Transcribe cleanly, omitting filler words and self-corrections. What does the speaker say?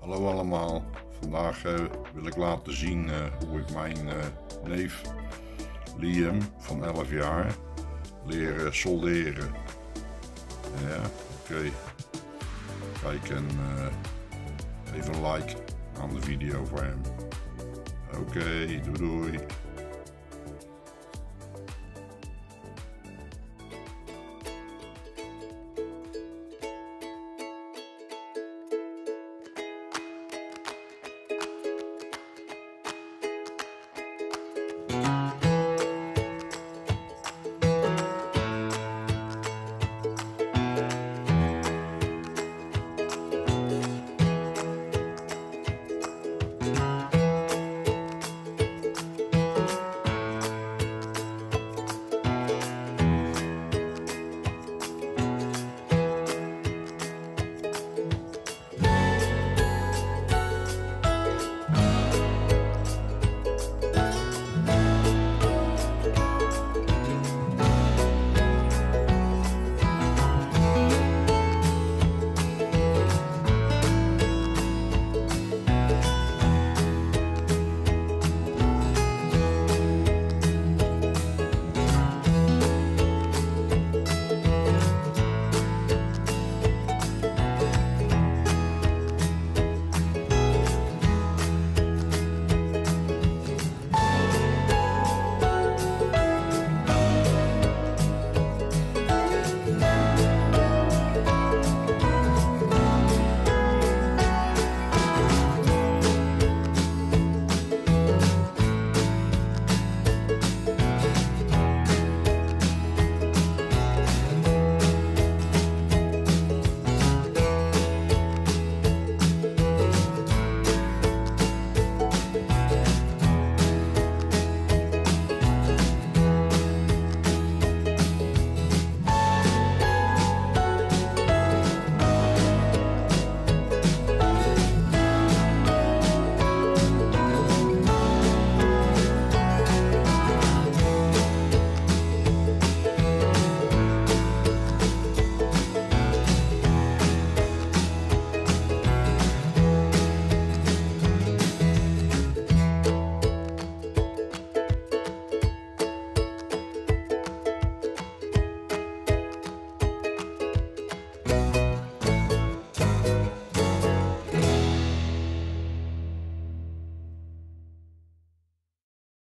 Hallo allemaal, vandaag wil ik laten zien hoe ik mijn neef Liyem van 11 jaar leer solderen. Ja, oké. Kijk en geef een like aan de video voor hem. Oké, doei doei.